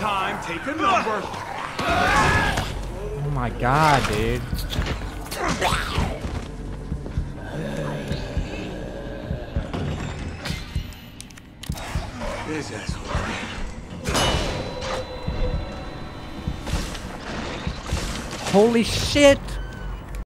time, take a number. Oh my god, dude. This asshole. Holy shit!